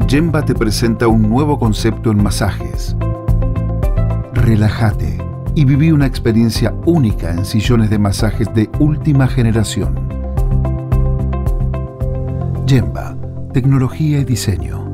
Yemba te presenta un nuevo concepto en masajes. Relájate y viví una experiencia única en sillones de masajes de última generación. Yemba, tecnología y diseño.